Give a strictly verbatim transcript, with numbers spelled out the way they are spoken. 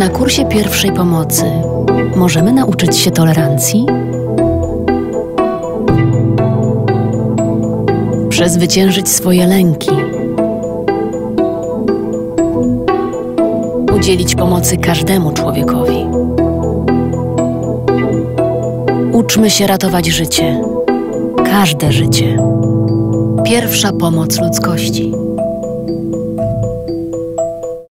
na kursie pierwszej pomocy możemy nauczyć się tolerancji? Przezwyciężyć swoje lęki? Udzielić pomocy każdemu człowiekowi? Uczmy się ratować życie. Każde życie. Pierwsza pomoc ludzkości.